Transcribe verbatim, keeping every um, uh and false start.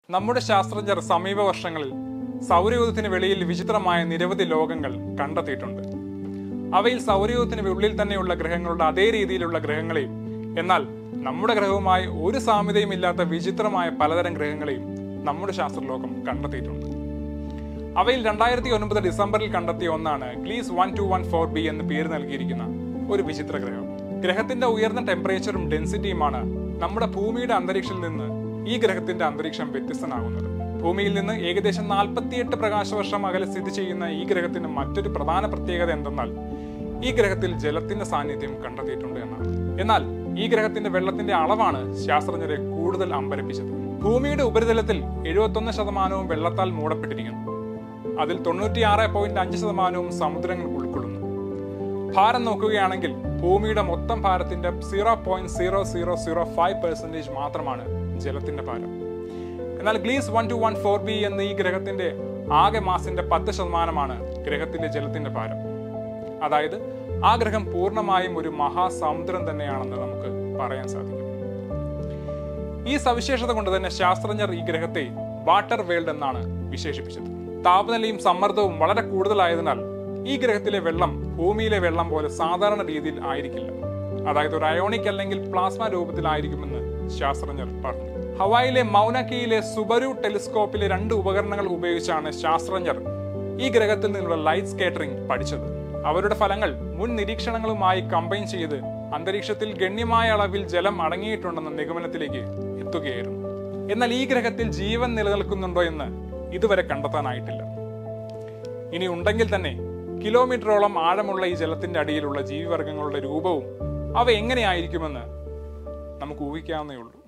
നമ്മുടെ ശാസ്ത്രജ്ഞർ സമീപ വർഷങ്ങളിൽ സൗരയൂഥത്തിന് വെളിയിൽ വിചിത്രമായ നിരവധി ലോകങ്ങൾ കണ്ടെത്തിയിട്ടുണ്ട്. അവയിൽ സൗരയൂഥത്തിന് ഉള്ളിൽ തന്നെയുള്ള ഗ്രഹങ്ങളുടെ അതേ രീതിയിലുള്ള ഗ്രഹങ്ങളെയും എന്നാൽ നമ്മുടെ ഗ്രഹവുമായി ഒരു സാമ്യതയും ഇല്ലാത്ത വിചിത്രമായ പലതരം ഗ്രഹങ്ങളെയും നമ്മുടെ ശാസ്ത്രലോകം കണ്ടെത്തിയിട്ടുണ്ട്. അവയിൽ രണ്ടായിരത്തി ഒൻപത് ഡിസംബറിൽ കണ്ടെത്തിയ ഒന്നാണ് Gliese one two one four B എന്ന് പേര് നൽകിയിരിക്കുന്ന ഒരു വിചിത്ര ഗ്രഹം. ഗ്രഹത്തിന്റെ ഉയർന്ന ടെമ്പറേച്ചറും ഡെൻസിറ്റിയുമാണ് നമ്മുടെ ഭൂമിയുടെ അന്തരീക്ഷത്തിൽ നിന്ന് ഈ ഗ്രഹത്തിന്റെ അന്തരീക്ഷം വ്യത്യസ്തനാകുന്നത്. ഭൂമിയിൽ നിന്ന് ഏകദേശം നാൽപ്പത്തിയെട്ട് പ്രകാശവർഷം അകലെ സ്ഥിതി ചെയ്യുന്ന ഈ ഗ്രഹത്തിന് മറ്റൊരു പ്രധാന പ്രത്യേകത എന്തെന്നാൽ ഈ ഗ്രഹത്തിൽ ജലത്തിന്റെ സാന്നിധ്യം കണ്ടെത്തിയിട്ടുണ്ട് എന്നാണ്. എന്നാൽ ഈ ഗ്രഹത്തിന്റെ വെള്ളത്തിന്റെ അളവാണ് ശാസ്ത്രജ്ഞരെ കൂടുതൽ അമ്പരപ്പിച്ചത്. ഭൂമിയുടെ ഉപരിതലത്തിൽ എഴുപത്തൊന്ന് ശതമാനവും വെള്ളത്താൽ മൂടപ്പെട്ടിരിക്കുന്നു. അതിൽ തൊണ്ണൂറ്റിയാറ് പോയിന്റ് അഞ്ച് ശതമാനവും സമുദ്രങ്ങൾ ഉൾക്കൊള്ളുന്നു. ഭാരം നോക്കുകയാണെങ്കിൽ ഭൂമിയുടെ മൊത്തം ഭാരത്തിന്റെ zero point zero zero zero five percentage മാത്രമാണ് ജലത്തിന്റെ ഭാരം. എന്നാൽ Gliese one two one four B എന്ന ഈ ഗ്രഹത്തിന്റെ ആകെ മാസിന്റെ പത്ത് ശതമാനമാണ് ഗ്രഹത്തിന്റെ ജലത്തിന്റെ ഭാരം. അതായത് ആ ഗ്രഹം പൂർണ്ണമായും ഒരു മഹാസമുദ്രം തന്നെയാണെന്ന് നമുക്ക് പറയാൻ സാധിക്കും. ഈ സവിശേഷത കൊണ്ട് തന്നെ ശാസ്ത്രജ്ഞർ ഈ ഗ്രഹത്തെ വാട്ടർ വേൾഡ് എന്നാണ് വിശേഷിപ്പിച്ചത്. താപനിലയും സമ്മർദ്ദവും വളരെ കൂടുതലായതിനാൽ ഈ ഗ്രഹത്തിലെ വെള്ളം ഭൂമിയിലെ വെള്ളം പോലെ സാധാരണ രീതിയിൽ ആയിരിക്കില്ല. അതായത് ഒരു അയോണിക് അല്ലെങ്കിൽ പ്ലാസ്മ രൂപത്തിലായിരിക്കുമെന്ന് ശാസ്ത്രജ്ഞർ പറഞ്ഞു. ഹവായിലെ മൗനക്കിയിലെ സുബരു ടെലിസ്കോപ്പിലെ രണ്ട് ഉപകരണങ്ങൾ ഉപയോഗിച്ചാണ് ശാസ്ത്രജ്ഞർ ഈ ഗ്രഹത്തിൽ നിന്നുള്ള ലൈറ്റ് സ്കേറ്ററിംഗ് പഠിച്ചത്. അവരുടെ ഫലങ്ങൾ മുൻ നിരീക്ഷണങ്ങളുമായി കമ്പൈൻ ചെയ്ത് അന്തരീക്ഷത്തിൽ ഗണ്യമായ അളവിൽ ജലം അടങ്ങിയിട്ടുണ്ടെന്ന നിഗമനത്തിലേക്ക് എത്തുകയായിരുന്നു. എന്നാൽ ഈ ഗ്രഹത്തിൽ ജീവൻ നിലനിൽക്കുന്നുണ്ടോ എന്ന് ഇതുവരെ കണ്ടെത്താനായിട്ടില്ല. ഇനി ഉണ്ടെങ്കിൽ തന്നെ കിലോമീറ്ററോളം ആഴമുള്ള ഈ ജലത്തിന്റെ അടിയിലുള്ള ജീവിവർഗങ്ങളുടെ രൂപവും അവ എങ്ങനെയായിരിക്കുമെന്ന് നമുക്ക് ഊഹിക്കാവുന്നേ ഉള്ളൂ.